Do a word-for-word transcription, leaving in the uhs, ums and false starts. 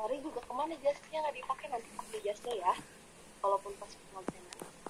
Lari juga kemana jasnya nggak dipakai, nanti pakai jasnya ya. Kalaupun pas pengonsenan.